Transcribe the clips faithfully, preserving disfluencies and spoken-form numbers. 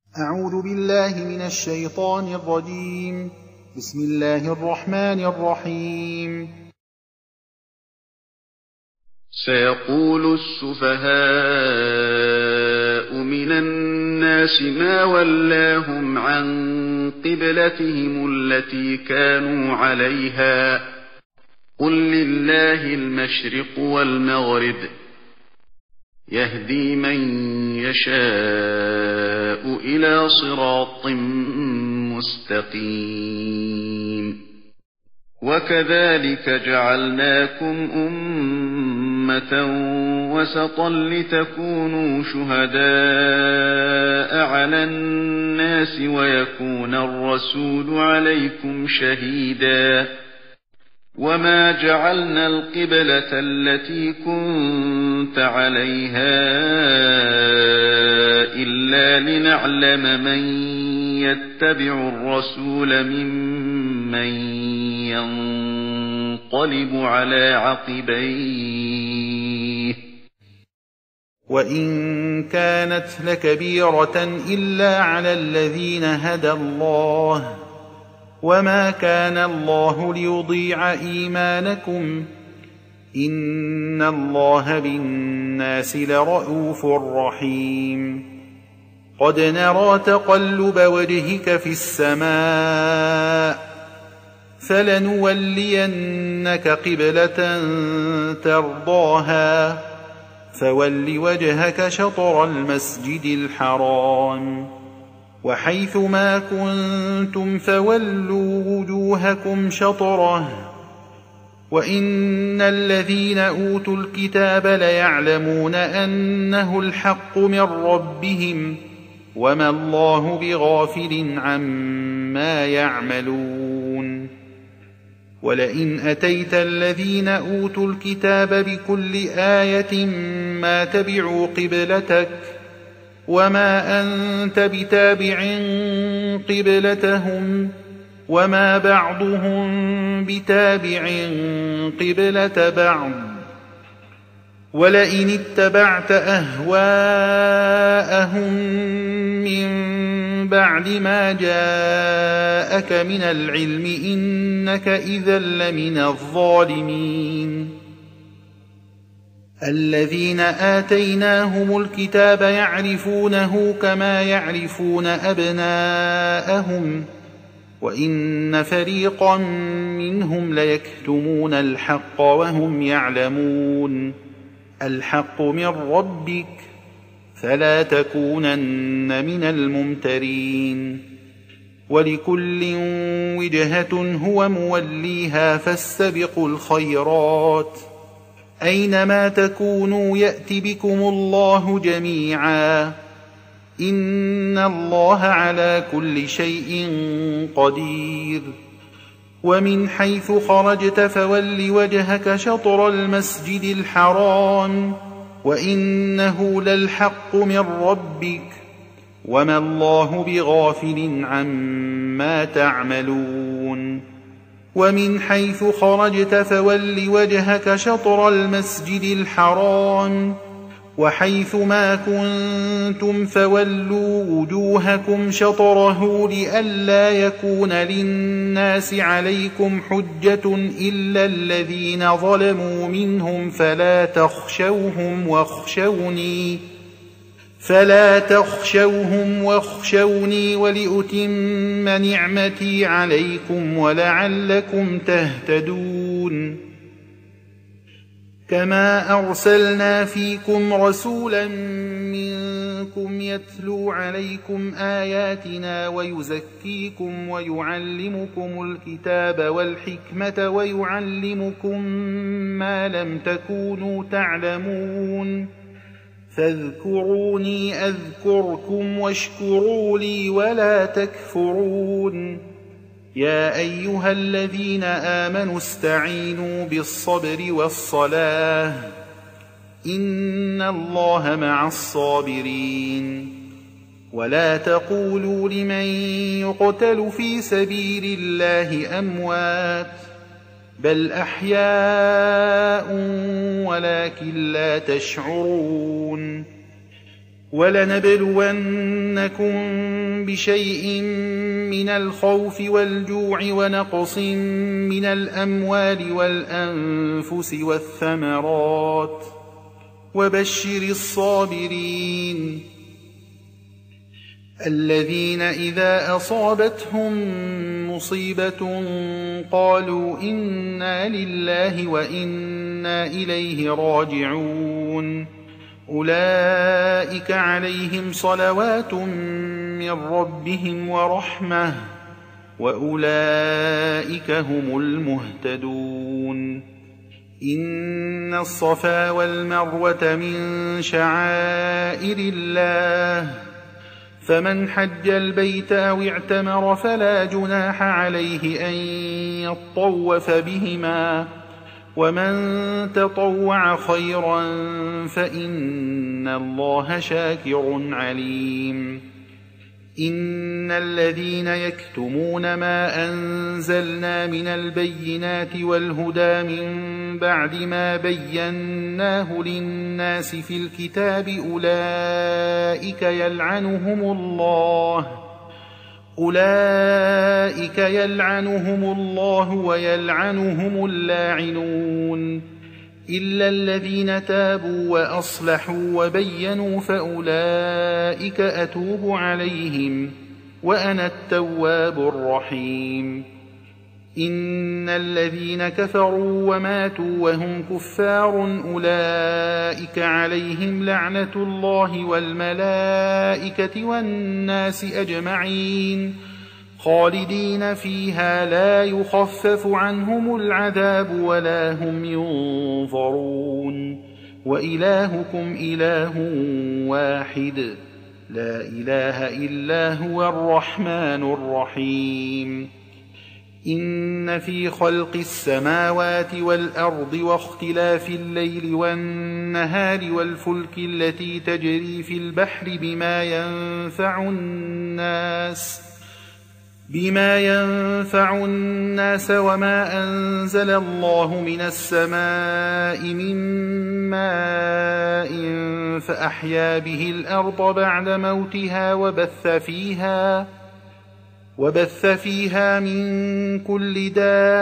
أعوذ بالله من الشيطان الرجيم. بسم الله الرحمن الرحيم. سيقول السفهاء من الناس ما ولاهم عن قبلتهم التي كانوا عليها قل لله المشرق والمغرب يهدي من يشاء إلى صراط مستقيم وكذلك جعلناكم أمة وسطا لتكونوا شهداء على الناس ويكون الرسول عليكم شهيدا وما جعلنا القبلة التي كنت عليها إلا لنعلم من يتبع الرسول ممن ينقلب على عقبيه وإن كانت لكبيرة إلا على الذين هدى الله وما كان الله ليضيع إيمانكم إن الله بالناس لرءوف رحيم. قد نرى تقلب وجهك في السماء فلنولينك قبلة ترضاها فول وجهك شطر المسجد الحرام وحيث ما كنتم فولوا وجوهكم شطره وإن الذين أوتوا الكتاب ليعلمون أنه الحق من ربهم وما الله بغافل عما يعملون. ولئن أتيت الذين أوتوا الكتاب بكل آية ما تبعوا قبلتك وما أنت بتابع قبلتهم وما بعضهم بتابع قبلة بعض ولئن اتبعت أهواءهم من بعد ما جاءك من العلم إنك إذا لمن الظالمين. الذين آتيناهم الكتاب يعرفونه كما يعرفون أبناءهم وإن فريقا منهم ليكتمون الحق وهم يعلمون. الحق من ربك فلا تكونن من الممترين. ولكل وجهة هو موليها فاستبقوا الخيرات أينما تكونوا يأت بكم الله جميعا إن الله على كل شيء قدير. ومن حيث خرجت فول وجهك شطر المسجد الحرام وإنه للحق من ربك وما الله بغافل عما تعملون. ومن حيث خرجت فول وجهك شطر المسجد الحرام وحيث ما كنتم فولوا وجوهكم شطره لئلا يكون للناس عليكم حجة إلا الذين ظلموا منهم فلا تخشوهم واخشوني فلا تخشوهم واخشوني ولأتم نعمتي عليكم ولعلكم تهتدون. كما أرسلنا فيكم رسولا منكم يتلو عليكم آياتنا ويزكيكم ويعلمكم الكتاب والحكمة ويعلمكم ما لم تكونوا تعلمون فاذكروني أذكركم واشكروا لي ولا تكفرون. يا أيها الذين آمنوا استعينوا بالصبر والصلاة إن الله مع الصابرين. ولا تقولوا لمن يقتل في سبيل الله أموات بل أحياء ولكن لا تشعرون. وَلَنَبْلُوَنَّكُم بِشَيْءٍ مِّنَ الْخَوْفِ وَالْجُوعِ وَنَقْصٍ مِّنَ الْأَمْوَالِ وَالْأَنفُسِ وَالثَّمَرَاتِ وَبَشِّرِ الصَّابِرِينَ الَّذِينَ إِذَا أَصَابَتْهُم مُّصِيبَةٌ قَالُوا إِنَّا لِلَّهِ وَإِنَّا إِلَيْهِ راجعون أولئك عليهم صلوات من ربهم ورحمة وأولئك هم المهتدون إن الصفا والمروة من شعائر الله فمن حج البيت أو اعتمر فلا جناح عليه أن يطوف بهما ومن تطوع خيرا فإن الله شاكر عليم إن الذين يكتمون ما أنزلنا من البينات والهدى من بعد ما بيناه للناس في الكتاب أولئك يلعنهم الله أولئك يلعنهم الله ويلعنهم اللاعنون إلا الذين تابوا وأصلحوا وبينوا فأولئك أتوب عليهم وأنا التواب الرحيم إن الذين كفروا وماتوا وهم كفار أولئك عليهم لعنة الله والملائكة والناس أجمعين خالدين فيها لا يخفف عنهم العذاب ولا هم ينظرون وإلهكم إله واحد لا إله إلا هو الرحمن الرحيم إن في خلق السماوات والأرض واختلاف الليل والنهار والفلك التي تجري في البحر بما ينفع الناس بما ينفع الناس وما أنزل الله من السماء من ماء فأحيا به الأرض بعد موتها وبث فيها وبث فيها من كل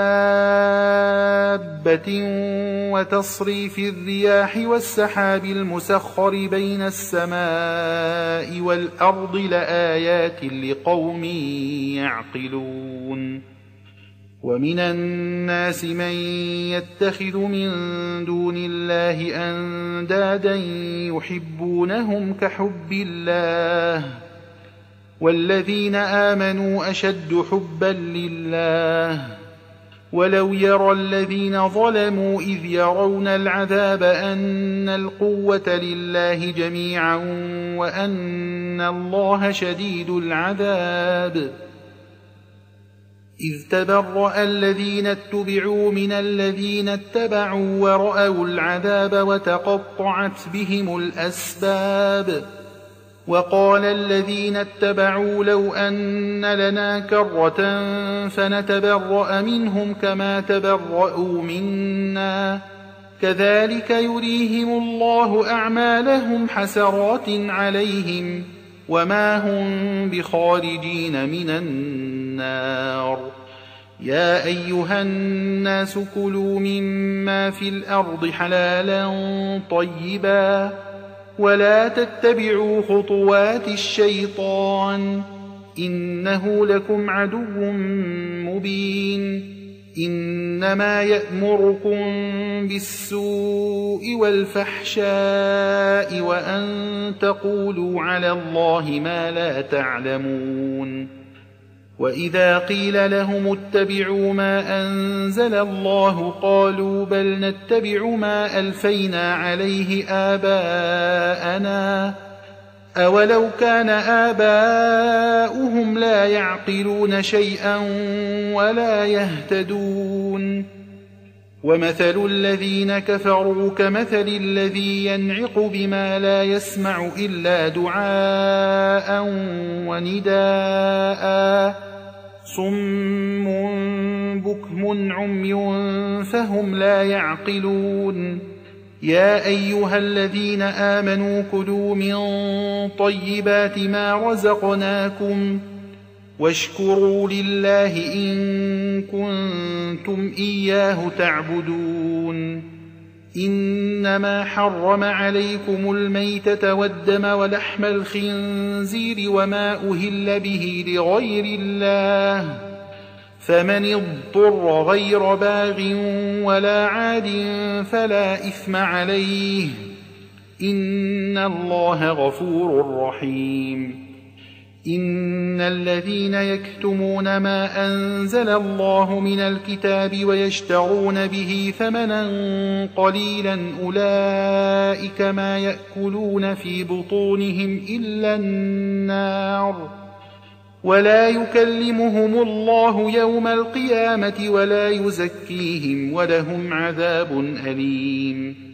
دابة وتصريف الرياح والسحاب المسخر بين السماء والأرض لآيات لقوم يعقلون ومن الناس من يتخذ من دون الله أندادا يحبونهم كحب الله والذين آمنوا أشد حبا لله ولو يرى الذين ظلموا إذ يرون العذاب أن القوة لله جميعا وأن الله شديد العذاب إذ تبرأ الذين اتبعوا من الذين اتبعوا ورأوا العذاب وتقطعت بهم الأسباب وقال الذين اتبعوا لو أن لنا كرة فنتبرأ منهم كما تبرأوا منا كذلك يريهم الله أعمالهم حسرات عليهم وما هم بخارجين من النار يا أيها الناس كلوا مما في الأرض حلالا طيبا ولا تتبعوا خطوات الشيطان إنه لكم عدو مبين إنما يأمركم بالسوء والفحشاء وأن تقولوا على الله ما لا تعلمون وإذا قيل لهم اتبعوا ما أنزل الله قالوا بل نتبع ما ألفينا عليه آباءنا أولو كان آباؤهم لا يعقلون شيئا ولا يهتدون ومثل الذين كفروا كمثل الذي ينعق بما لا يسمع إلا دعاء ونداء صم بكم عمي فهم لا يعقلون يا أيها الذين آمنوا كلوا من طيبات ما رزقناكم واشكروا لله إن كنتم إياه تعبدون إنما حرم عليكم الميتة والدم ولحم الخنزير وما أهل به لغير الله فمن اضطر غير باغ ولا عاد فلا إثم عليه إن الله غفور رحيم إن الذين يكتمون ما أنزل الله من الكتاب ويشترون به ثمنا قليلا أولئك ما يأكلون في بطونهم إلا النار ولا يكلمهم الله يوم القيامة ولا يزكيهم ولهم عذاب أليم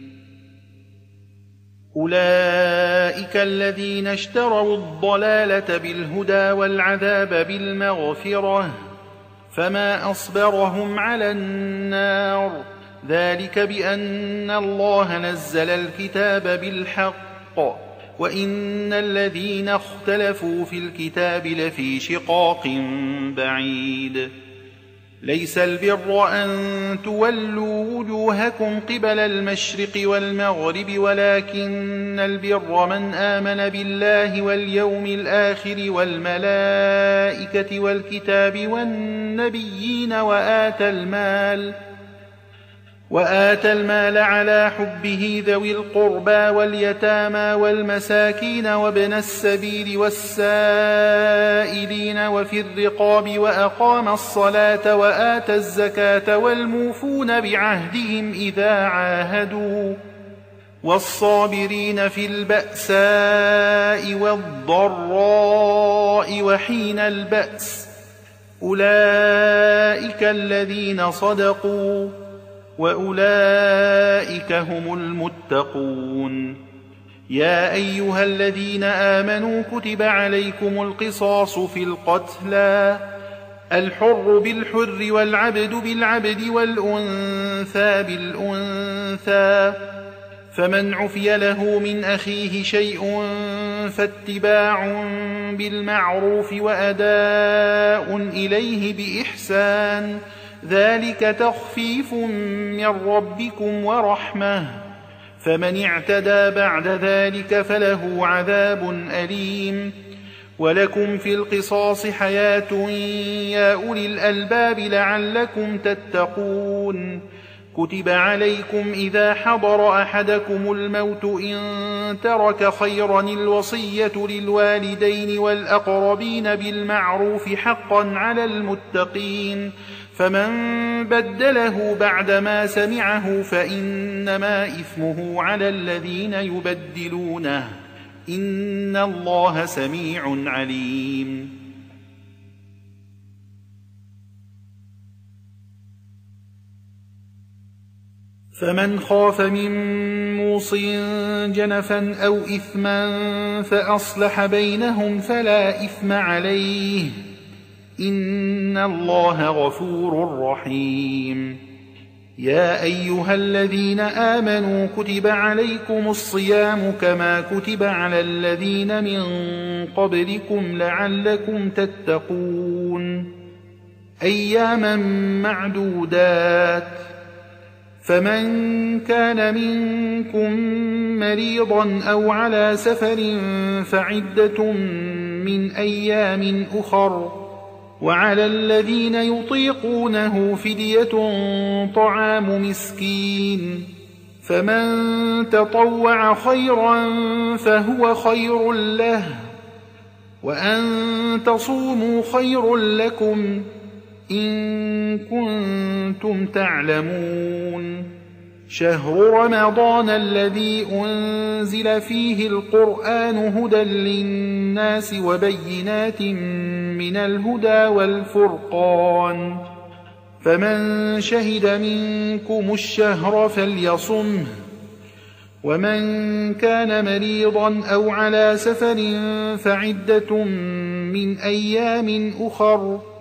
أولئك الذين اشتروا الضلالة بالهدى والعذاب بالمغفرة فما أصبرهم على النار ذلك بأن الله نزل الكتاب بالحق وإن الذين اختلفوا في الكتاب لفي شقاق بعيد ليس البر أن تولوا وجوهكم قبل المشرق والمغرب ولكن البر من آمن بالله واليوم الآخر والملائكة والكتاب والنبيين وآتى المال وآتى المال على حبه ذوي القربى واليتامى والمساكين وابن السبيل والسائلين وفي الرقاب وأقام الصلاة وآتى الزكاة والموفون بعهدهم إذا عاهدوا والصابرين في البأساء والضراء وحين البأس أولئك الذين صدقوا وأولئك هم المتقون يا أيها الذين آمنوا كتب عليكم القصاص في القتلى الحر بالحر والعبد بالعبد والأنثى بالأنثى فمن عفي له من أخيه شيء فاتباع بالمعروف وأداء إليه بإحسان ذلك تخفيف من ربكم ورحمة فمن اعتدى بعد ذلك فله عذاب أليم ولكم في القصاص حياة يا أولي الألباب لعلكم تتقون كتب عليكم إذا حضر أحدكم الموت إن ترك خيرا الوصية للوالدين والأقربين بالمعروف حقا على المتقين فمن بدله بعدما سمعه فإنما إثمه على الذين يبدلونه إن الله سميع عليم فمن خاف من موص جنفا أو إثما فأصلح بينهم فلا إثم عليه إن الله غفور رحيم يا أيها الذين آمنوا كتب عليكم الصيام كما كتب على الذين من قبلكم لعلكم تتقون أياما معدودات فمن كان منكم مريضا أو على سفر فعدة من أيام أخر وعلى الذين يطيقونه فدية طعام مسكين فمن تطوع خيرا فهو خير له وأن تصوموا خير لكم إن كنتم تعلمون شهر رمضان الذي أنزل فيه القرآن هدى للناس وبينات من الهدى والفرقان فمن شهد منكم الشهر فليصمه ومن كان مريضا أو على سفر فعدة من أيام أخر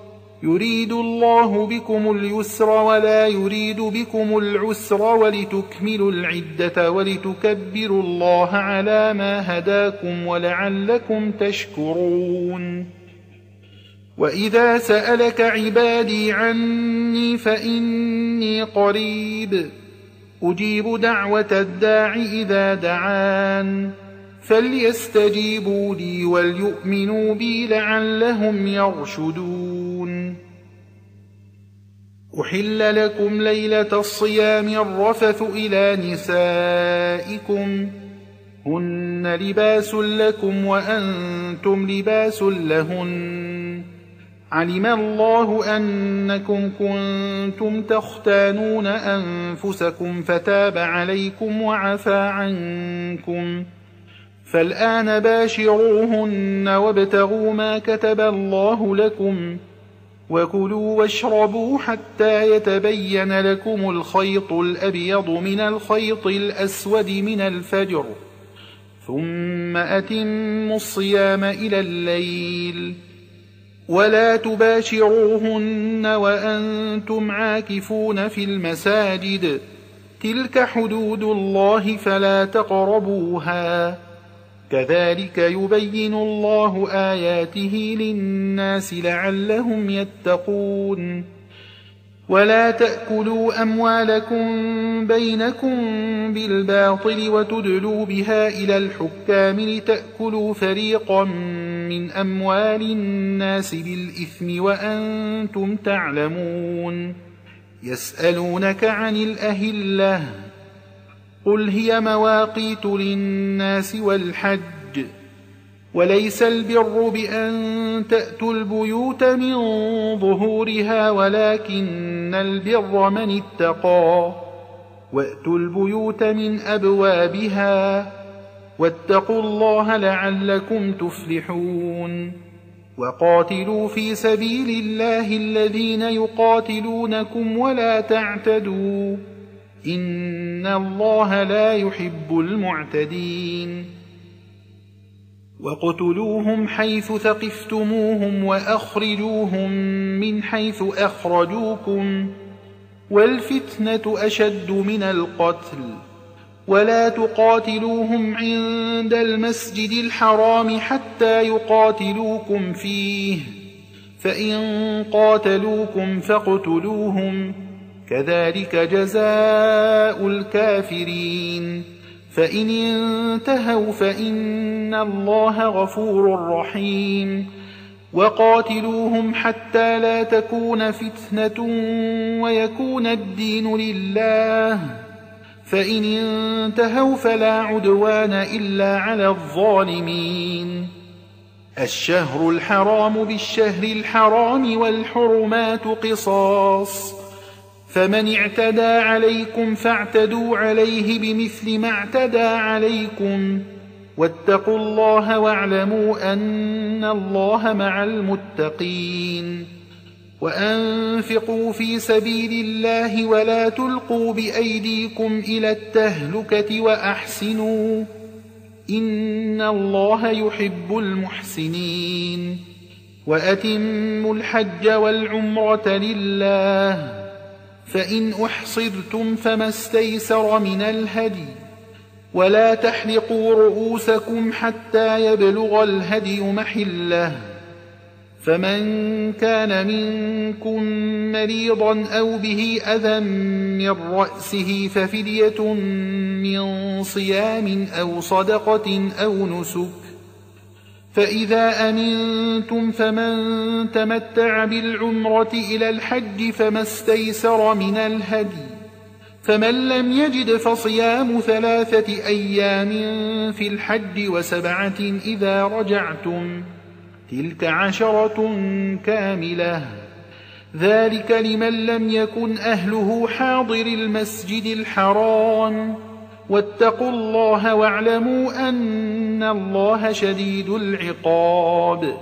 يريد الله بكم اليسر ولا يريد بكم العسر ولتكملوا العدة ولتكبروا الله على ما هداكم ولعلكم تشكرون. وإذا سألك عبادي عني فإني قريب أجيب دعوة الداع إذا دعان فليستجيبوا لي وليؤمنوا بي لعلهم يرشدون. أحل لكم ليلة الصيام الرفث إلى نسائكم هن لباس لكم وأنتم لباس لهن علم الله أنكم كنتم تختانون أنفسكم فتاب عليكم وعفى عنكم فالآن باشروهن وابتغوا ما كتب الله لكم وكلوا واشربوا حتى يتبين لكم الخيط الأبيض من الخيط الأسود من الفجر ثم أتموا الصيام إلى الليل ولا تباشروهن وأنتم عاكفون في المساجد تلك حدود الله فلا تقربوها كذلك يبين الله آياته للناس لعلهم يتقون. ولا تأكلوا أموالكم بينكم بالباطل وتدلوا بها إلى الحكام لتأكلوا فريقا من أموال الناس بالإثم وأنتم تعلمون. يسألونك عن الأهلة قل هي مواقيت للناس والحج وليس البر بأن تأتوا البيوت من ظهورها ولكن البر من اتقى وأتوا البيوت من أبوابها واتقوا الله لعلكم تفلحون. وقاتلوا في سبيل الله الذين يقاتلونكم ولا تعتدوا إن الله لا يحب المعتدين. وَاقْتُلُوهُمْ حَيْثُ ثَقِفْتُمُوهُمْ وَأَخْرِجُوهُمْ مِنْ حَيْثُ أَخْرَجُوكُمْ وَالْفِتْنَةُ أَشَدُّ مِنَ الْقَتْلِ وَلَا تُقَاتِلُوهُمْ عِندَ الْمَسْجِدِ الْحَرَامِ حَتَّى يُقَاتِلُوكُمْ فِيهِ فَإِنْ قَاتَلُوكُمْ فَاقْتُلُوهُمْ كَذَلِكَ جَزَاءُ الْكَافِرِينَ. فإن انتهوا فإن الله غفور رحيم. وقاتلوهم حتى لا تكون فتنة ويكون الدين لله فإن انتهوا فلا عدوان إلا على الظالمين. الشهر الحرام بالشهر الحرام والحرمات قصاص فمن اعتدى عليكم فاعتدوا عليه بمثل ما اعتدى عليكم واتقوا الله واعلموا أن الله مع المتقين. وأنفقوا في سبيل الله ولا تلقوا بأيديكم إلى التهلكة وأحسنوا إن الله يحب المحسنين. وأتموا الحج والعمرة لله فإن أحصرتم فما استيسر من الهدي ولا تحلقوا رؤوسكم حتى يبلغ الهدي محله فمن كان منكم مريضا أو به أذى من رأسه ففدية من صيام أو صدقة أو نسك فإذا أمنتم فمن تمتع بالعمرة إلى الحج فما استيسر من الهدي فمن لم يجد فصيام ثلاثة أيام في الحج وسبعة إذا رجعتم تلك عشرة كاملة ذلك لمن لم يكن أهله حاضر المسجد الحرام واتقوا الله واعلموا أن الله شديد العقاب.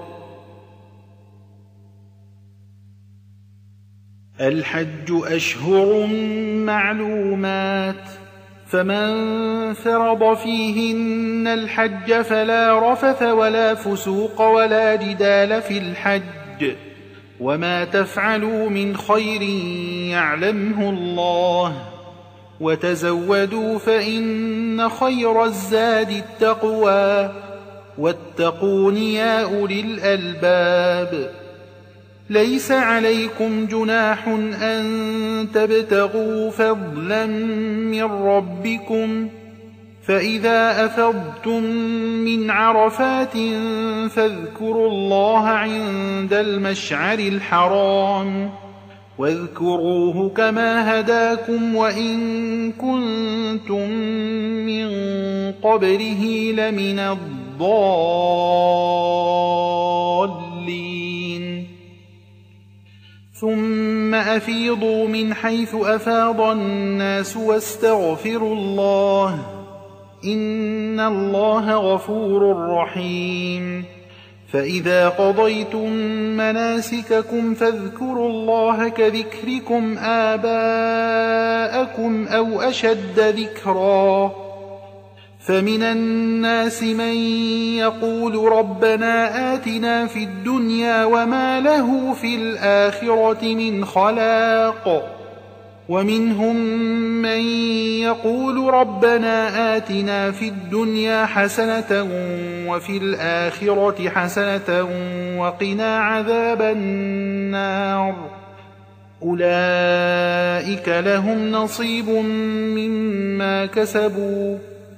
الحج أشهر معلومات فمن فرض فيهن الحج فلا رفث ولا فسوق ولا جدال في الحج وما تفعلوا من خير يعلمه الله وتزودوا فإن خير الزاد التقوى واتقون يا أولي الألباب ليس عليكم جناح أن تبتغوا فضلا من ربكم فإذا أفضتم من عرفات فاذكروا الله عند المشعر الحرام واذكروه كما هداكم وإن كنتم من قبله لمن الضالين ثم أفيضوا من حيث أفاض الناس واستغفروا الله إن الله غفور رحيم فإذا قضيتم مناسككم فاذكروا الله كذكركم آباءكم أو أشد ذكرا فمن الناس من يقول ربنا آتنا في الدنيا وما له في الآخرة من خلاق ومنهم من يقول ربنا آتنا في الدنيا حسنة وفي الآخرة حسنة وقنا عذاب النار أولئك لهم نصيب مما كسبوا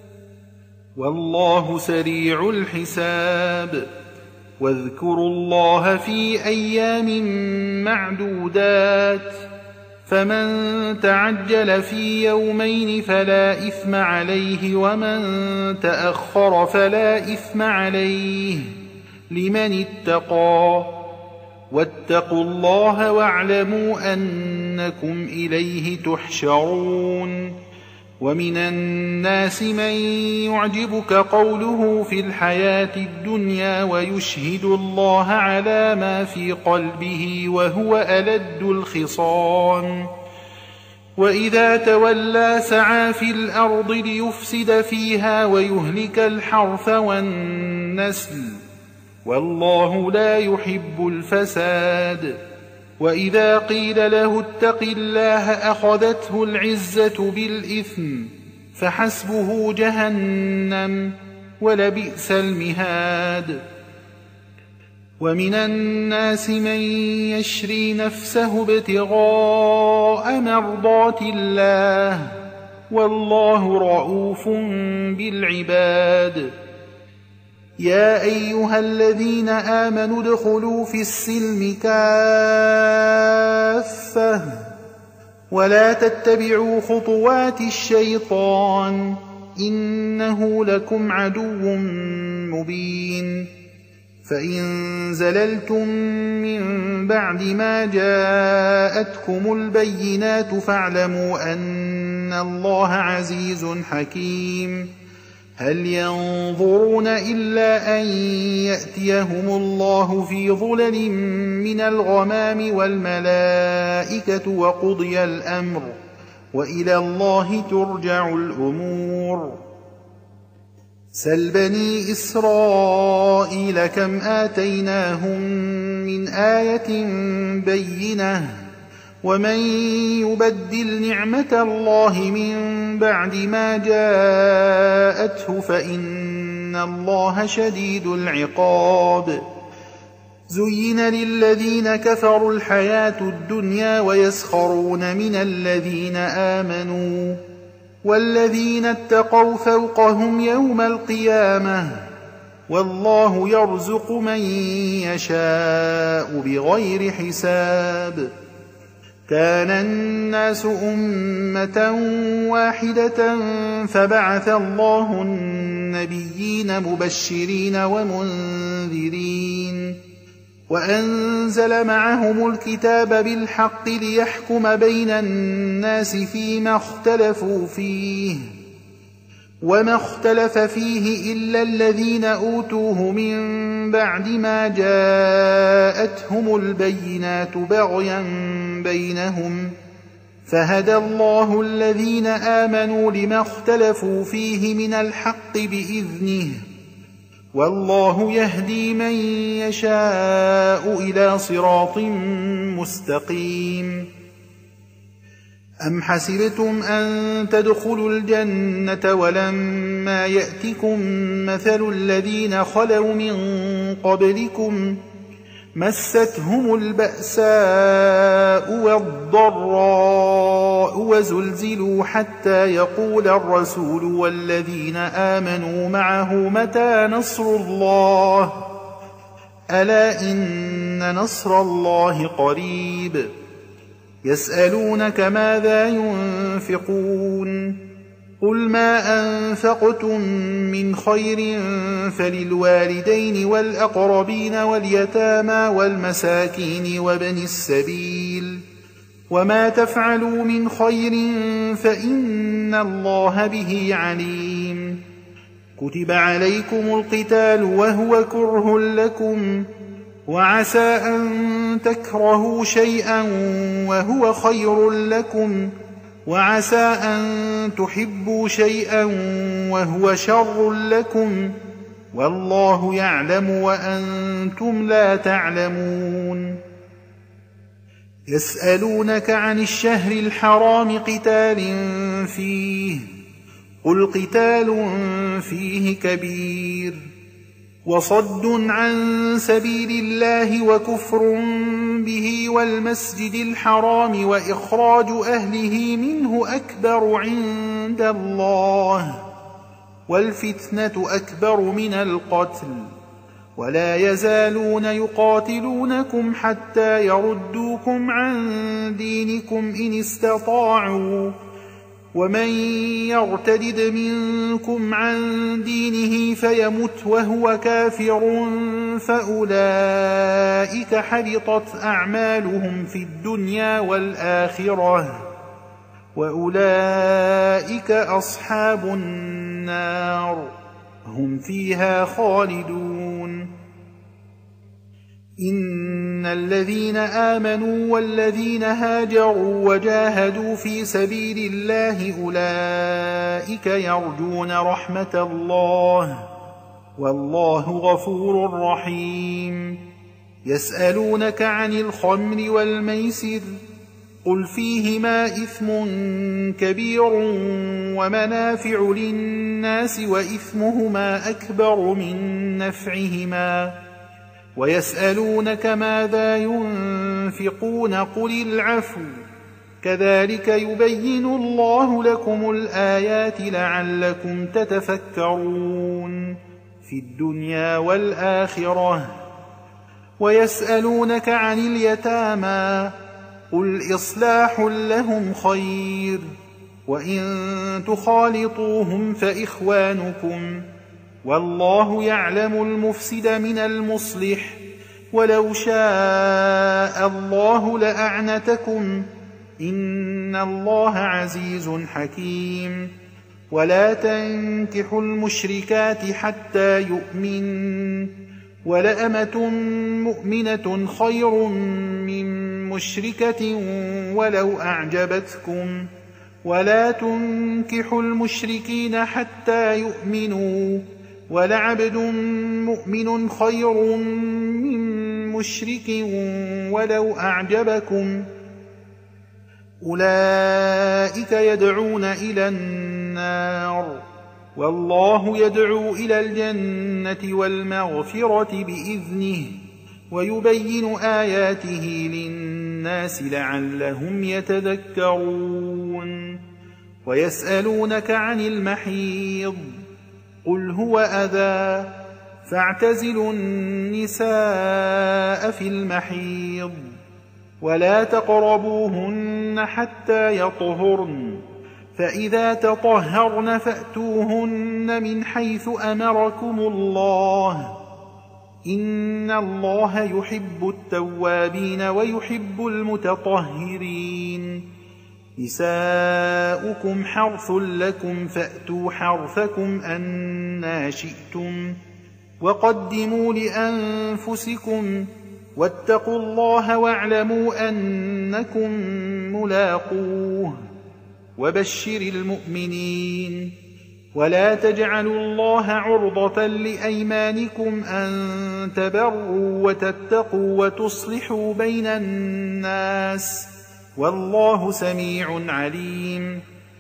والله سريع الحساب واذكروا الله في أيام معدودات فمن تعجل في يومين فلا إثم عليه ومن تأخر فلا إثم عليه لمن اتقى واتقوا الله واعلموا أنكم إليه تحشرون ومن الناس من يعجبك قوله في الحياة الدنيا ويشهد الله على ما في قلبه وهو ألد الخصام وإذا تولى سعى في الأرض ليفسد فيها ويهلك الحرث والنسل والله لا يحب الفساد وإذا قيل له اتق الله أخذته العزة بالإثم فحسبه جهنم ولبئس المهاد ومن الناس من يشري نفسه ابتغاء مرضات الله والله رؤوف بالعباد يا أيها الذين آمنوا ادخلوا في السلم كافة ولا تتبعوا خطوات الشيطان إنه لكم عدو مبين فإن زللتم من بعد ما جاءتكم البينات فاعلموا أن الله عزيز حكيم هل ينظرون إلا أن يأتيهم الله في ظلل من الغمام والملائكة وقضي الأمر وإلى الله ترجع الأمور سل بني إسرائيل كم آتيناهم من آية بينة ومن يبدل نعمة الله من بعد ما جاءته فإن الله شديد العقاب زين للذين كفروا الحياة الدنيا ويسخرون من الذين آمنوا والذين اتقوا فوقهم يوم القيامة والله يرزق من يشاء بغير حساب كان الناس أمة واحدة فبعث الله النبيين مبشرين ومنذرين وأنزل معهم الكتاب بالحق ليحكم بين الناس فيما اختلفوا فيه وما اختلف فيه إلا الذين أوتوه من بعد ما جاءتهم البينات بغيا بينهم فهدى الله الذين آمنوا لما اختلفوا فيه من الحق بإذنه والله يهدي من يشاء إلى صراط مستقيم. أم حسبتم أن تدخلوا الجنة ولما يأتكم مثل الذين خلوا من قبلكم مستهم البأساء والضراء وزلزلوا حتى يقول الرسول والذين آمنوا معه متى نصر الله ألا إن نصر الله قريب. يسألونك ماذا ينفقون قل ما أنفقتم من خير فللوالدين والأقربين واليتامى والمساكين وابن السبيل وما تفعلوا من خير فإن الله به عليم. كتب عليكم القتال وهو كره لكم وعسى أن تكرهوا شيئا وهو خير لكم وعسى أن تحبوا شيئا وهو شر لكم والله يعلم وأنتم لا تعلمون. يسألونك عن الشهر الحرام قتال فيه قل قتال فيه كبير وصد عن سبيل الله وكفر به والمسجد الحرام وإخراج أهله منه أكبر عند الله والفتنة أكبر من القتل ولا يزالون يقاتلونكم حتى يردوكم عن دينكم إن استطاعوا ومن يرتد منكم عن دينه فيمت وهو كافر فأولئك حبطت أعمالهم في الدنيا والآخرة وأولئك أصحاب النار هم فيها خالدون. إن الذين آمنوا والذين هاجروا وجاهدوا في سبيل الله أولئك يرجون رحمة الله والله غفور رحيم. يسألونك عن الخمر والميسر قل فيهما إثم كبير ومنافع للناس وإثمهما أكبر من نفعهما ويسألونك ماذا ينفقون قل العفو كذلك يبين الله لكم الآيات لعلكم تتفكرون في الدنيا والآخرة. ويسألونك عن اليتامى قل إصلاح لهم خير وإن تخالطوهم فإخوانكم والله يعلم المفسد من المصلح ولو شاء الله لأعنتكم إن الله عزيز حكيم. ولا تنكحوا المشركات حتى يؤمن ولأمة مؤمنة خير من مشركة ولو أعجبتكم ولا تنكحوا المشركين حتى يؤمنوا ولعبد مؤمن خير من مشرك ولو أعجبكم أولئك يدعون إلى النار والله يدعو إلى الجنة والمغفرة بإذنه ويبين آياته للناس لعلهم يتذكرون. ويسألونك عن المحيض قل هو أذى فاعتزلوا النساء في المحيض ولا تقربوهن حتى يطهرن فإذا تطهرن فأتوهن من حيث أمركم الله إن الله يحب التوابين ويحب المتطهرين. نساؤكم حرث لكم فأتوا حرثكم أنى شئتم وقدموا لأنفسكم واتقوا الله واعلموا أنكم ملاقوه. وبشر المؤمنين ولا تجعلوا الله عرضة لأيمانكم أن تبروا وتتقوا وتصلحوا بين الناس والله سميع عليم.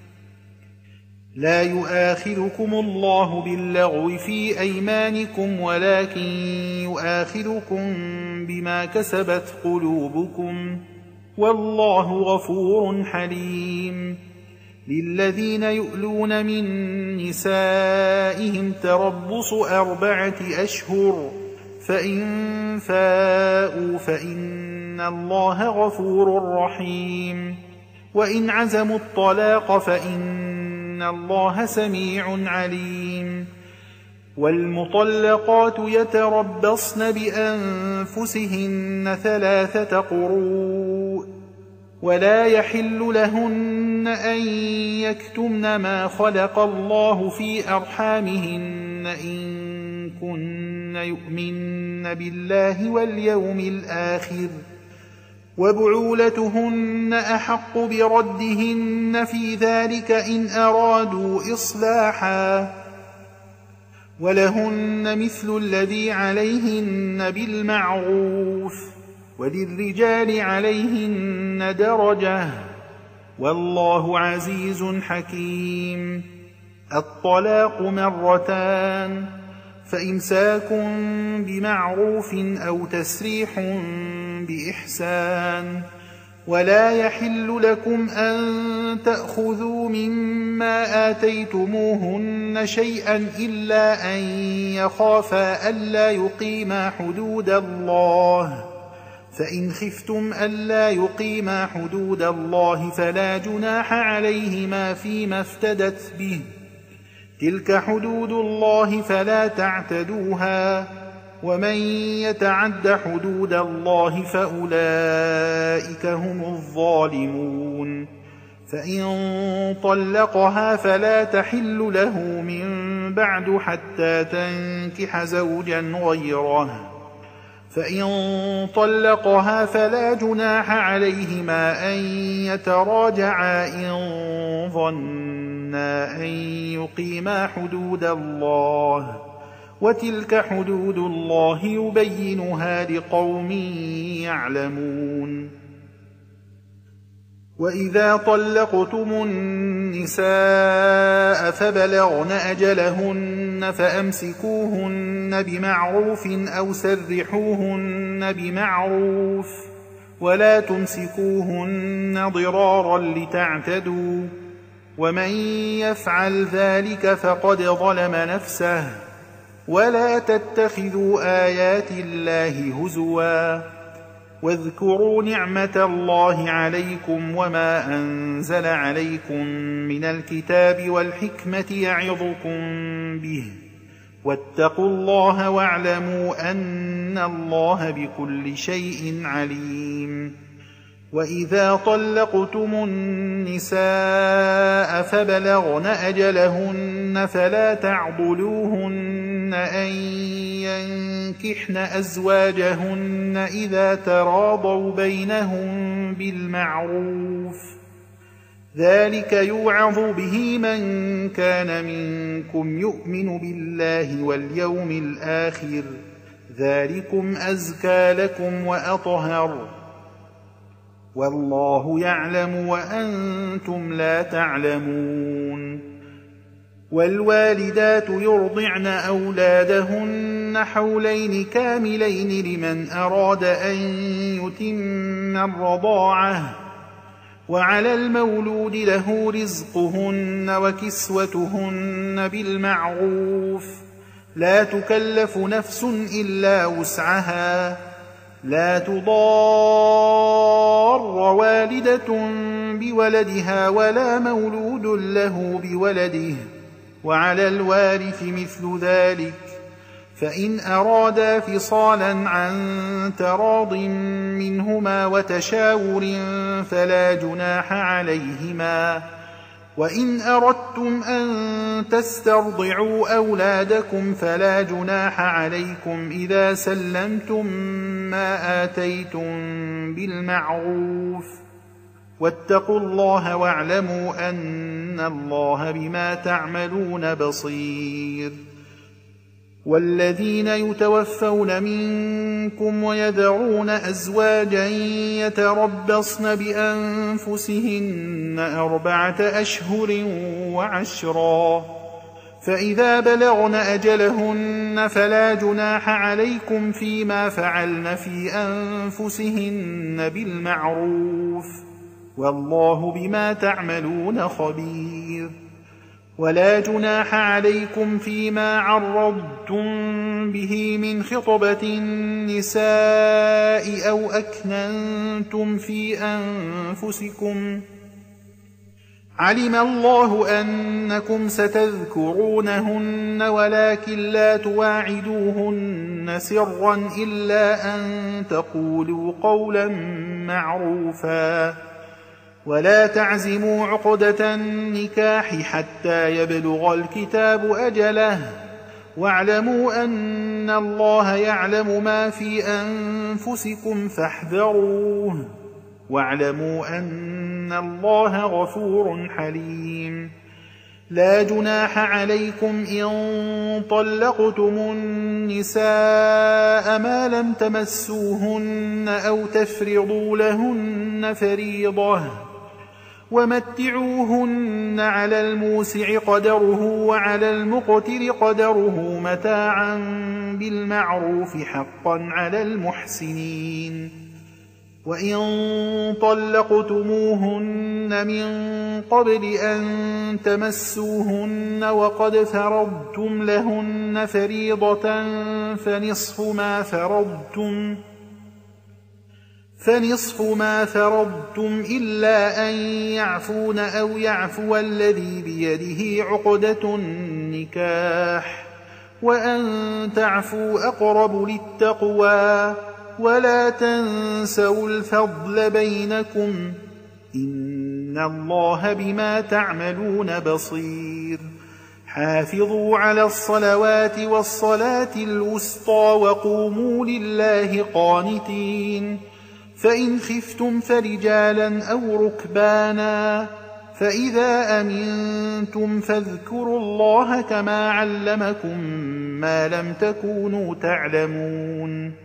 لا يؤاخذكم الله باللغو في أيمانكم ولكن يؤاخذكم بما كسبت قلوبكم والله غفور حليم. للذين يؤلون من نسائهم تربص أربعة أشهر فإن فاءوا فإن الله غفور رحيم. وإن عزموا الطلاق فإن الله سميع عليم. والمطلقات يتربصن بأنفسهن ثلاثة قروء ولا يحل لهن أن يكتمن ما خلق الله في أرحامهن إن كن يؤمن بالله واليوم الآخر وبعولتهن أحق بردهن في ذلك إن أرادوا إصلاحا ولهن مثل الذي عليهن بالمعروف وللرجال عليهن درجة والله عزيز حكيم. الطلاق مرتان فإمساك بمعروف أو تسريح بإحسان. ولا يحل لكم أن تأخذوا مما آتيتموهن شيئا إلا أن يخافا ألا يقيما حدود الله فإن خفتم ألا يقيما حدود الله فلا جناح عليهما فيما افتدت به تلك حدود الله فلا تعتدوها ومن يتعد حدود الله فأولئك هم الظالمون. فإن طلقها فلا تحل له من بعد حتى تنكح زوجا غيره فإن طلقها فلا جناح عليهما أن يتراجعا إن ظنا أن يقيما حدود الله وتلك حدود الله يبينها لقوم يعلمون. وإذا طلقتم النساء فبلغن أجلهن فأمسكوهن بمعروف أو سرحوهن بمعروف ولا تمسكوهن ضرارا لتعتدوا ومن يفعل ذلك فقد ظلم نفسه. ولا تتخذوا آيات الله هزوا واذكروا نعمة الله عليكم وما أنزل عليكم من الكتاب والحكمة يعظكم به واتقوا الله واعلموا أن الله بكل شيء عليم. وإذا طلقتم النساء فبلغن أجلهن فلا تعضلوهن أن ينكحن أزواجهن إذا تراضوا بينهم بالمعروف ذلك يوعظ به من كان منكم يؤمن بالله واليوم الآخر ذلكم أزكى لكم وأطهر والله يعلم وأنتم لا تعلمون. والوالدات يرضعن أولادهن حولين كاملين لمن أراد أن يتم الرضاعة وعلى المولود له رزقهن وكسوتهن بالمعروف لا تكلف نفس إلا وسعها لا تضار والدة بولدها ولا مولود له بولده وعلى الوارث مثل ذلك فإن أرادا فصالا عن تراض منهما وتشاور فلا جناح عليهما. وإن أردتم أن تسترضعوا أولادكم فلا جناح عليكم إذا سلمتم ما آتيتم بالمعروف واتقوا الله واعلموا أن الله بما تعملون بصير. والذين يتوفون منكم ويذرون أزواجا يتربصن بأنفسهن أربعة أشهر وعشرا، فإذا بلغن أجلهن فلا جناح عليكم فيما فعلن في أنفسهن بالمعروف، والله بما تعملون خبير. ولا جناح عليكم فيما عرضتم به من خطبة النساء أو أكننتم في أنفسكم، علم الله أنكم ستذكرونهن ولكن لا تواعدوهن سرا إلا أن تقولوا قولا معروفا، ولا تعزموا عقدة النكاح حتى يبلغ الكتاب أجله، واعلموا أن الله يعلم ما في أنفسكم فاحذروه، واعلموا أن الله غفور حليم. لا جناح عليكم إن طلقتم النساء ما لم تمسوهن أو تفرضوا لهن فريضة، ومتعوهن على الموسع قدره وعلى المقتر قدره متاعا بالمعروف حقا على المحسنين. وإن طلقتموهن من قبل أن تمسوهن وقد فرضتم لهن فريضة فنصف ما فرضتم فنصف ما فرضتم إلا أن يعفون أو يعفو الذي بيده عقدة النكاح، وأن تعفوا أقرب للتقوى، ولا تنسوا الفضل بينكم، إن الله بما تعملون بصير. حافظوا على الصلوات والصلاة الوسطى وقوموا لله قانتين، فإن خفتم فرجالا أو ركبانا، فإذا أمنتم فاذكروا الله كما علمكم ما لم تكونوا تعلمون.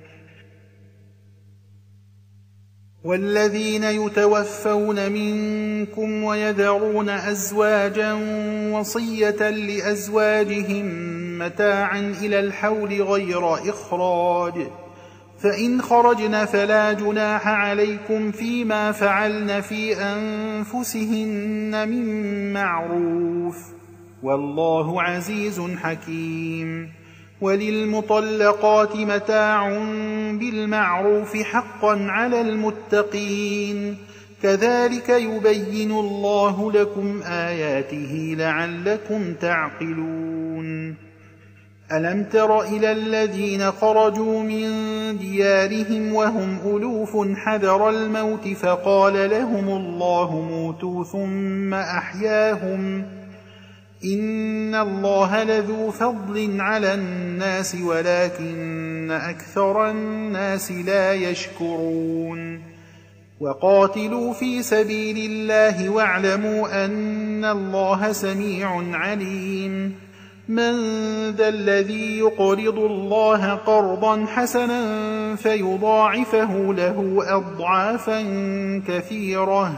والذين يتوفون منكم ويذرون أزواجا وصية لأزواجهم متاعا إلى الحول غير إخراج، فإن خرجن فلا جناح عليكم فيما فعلن في أنفسهن من معروف، والله عزيز حكيم. وللمطلقات متاع بالمعروف حقا على المتقين، كذلك يبين الله لكم آياته لعلكم تعقلون. ألم تر إلى الذين خرجوا من ديارهم وهم ألوف حذر الموت فقال لهم الله موتوا ثم أحياهم، إن الله لذو فضل على الناس ولكن أكثر الناس لا يشكرون. وقاتلوا في سبيل الله واعلموا أن الله سميع عليم. من ذا الذي يقرض الله قرضا حسنا فيضاعفه له أضعافا كثيرة،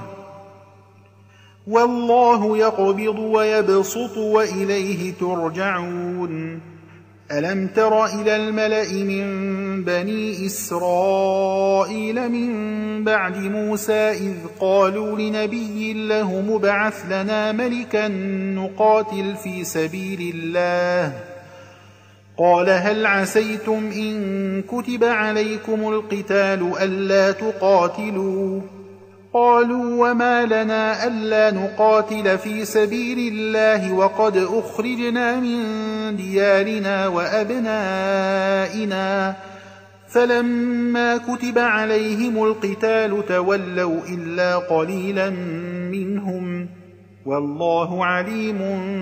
والله يقبض ويبسط وإليه ترجعون. ألم تر إلى الملأ من بني إسرائيل من بعد موسى إذ قالوا لنبي له مبعث لنا ملكا نقاتل في سبيل الله، قال هل عسيتم إن كتب عليكم القتال ألا تقاتلوا؟ قالوا وما لنا ألا نقاتل في سبيل الله وقد أخرجنا من ديارنا وأبنائنا، فلما كتب عليهم القتال تولوا إلا قليلا منهم، والله عليم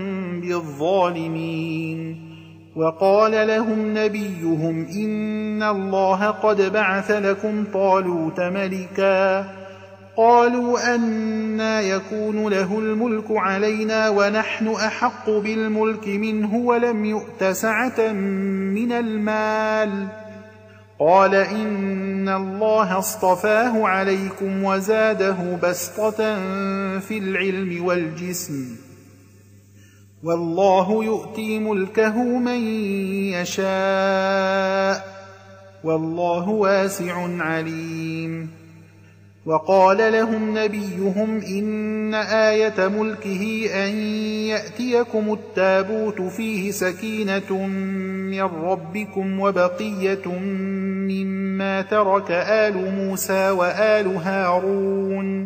بالظالمين. وقال لهم نبيهم إن الله قد بعث لكم طالوت ملكا، قالوا أنى يكون له الملك علينا ونحن أحق بالملك منه ولم يؤت سعة من المال. قال إن الله اصطفاه عليكم وزاده بسطة في العلم والجسم، والله يؤتي ملكه من يشاء، والله واسع عليم. وقال لهم نبيهم إن آية ملكه أن يأتيكم التابوت فيه سكينة من ربكم وبقية مما ترك آل موسى وآل هارون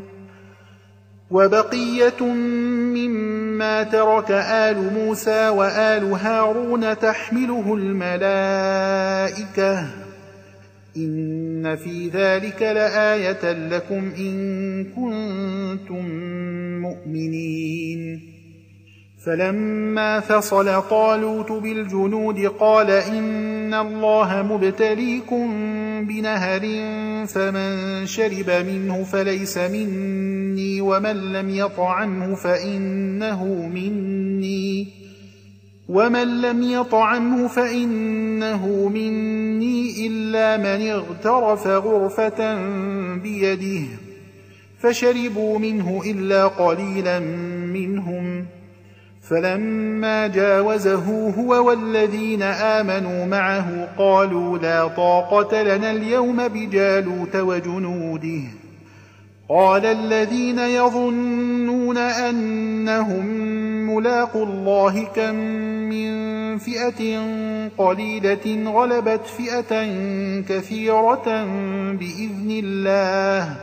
وبقية مما ترك آل موسى وآل هارون تحمله الملائكة إن في ذلك لآية لكم إن كنتم مؤمنين. فلما فصل طالوت بالجنود قال إن الله مبتليكم بنهر فمن شرب منه فليس مني ومن لم يطعمه فإنه مني ومن لم يطعمه فإنه مني إلا من اغترف غرفة بيده، فشربوا منه إلا قليلا منهم. فلما جاوزه هو والذين آمنوا معه قالوا لا طاقة لنا اليوم بجالوت وجنوده. قال الذين يظنون أنهم ملاقوا الله كم من فئة قليلة غلبت فئة كثيرة بإذن الله،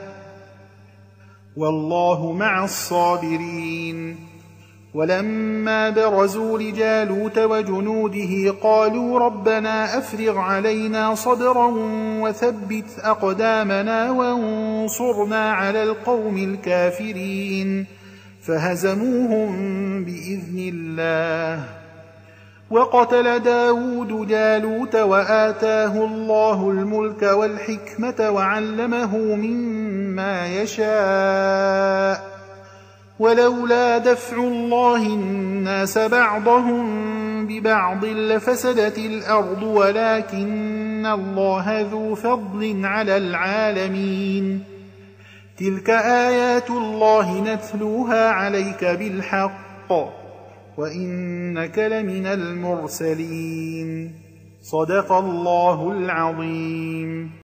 والله مع الصابرين. ولما برزوا لجالوت وجنوده قالوا ربنا أفرغ علينا صبرا وثبت أقدامنا وانصرنا على القوم الكافرين، فهزموهم بإذن الله. وقتل داود جالوت وآتاه الله الملك والحكمة وعلمه مما يشاء، ولولا دفع الله الناس بعضهم ببعض لفسدت الأرض ولكن الله ذو فضل على العالمين. تلك آيات الله نتلوها عليك بالحق وإنك لمن المرسلين. صدق الله العظيم.